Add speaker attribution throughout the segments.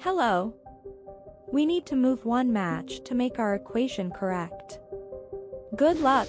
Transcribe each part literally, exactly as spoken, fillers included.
Speaker 1: Hello. We need to move one match to make our equation correct. Good luck.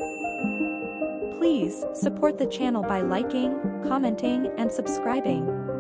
Speaker 1: Please support the channel by liking, commenting, and subscribing.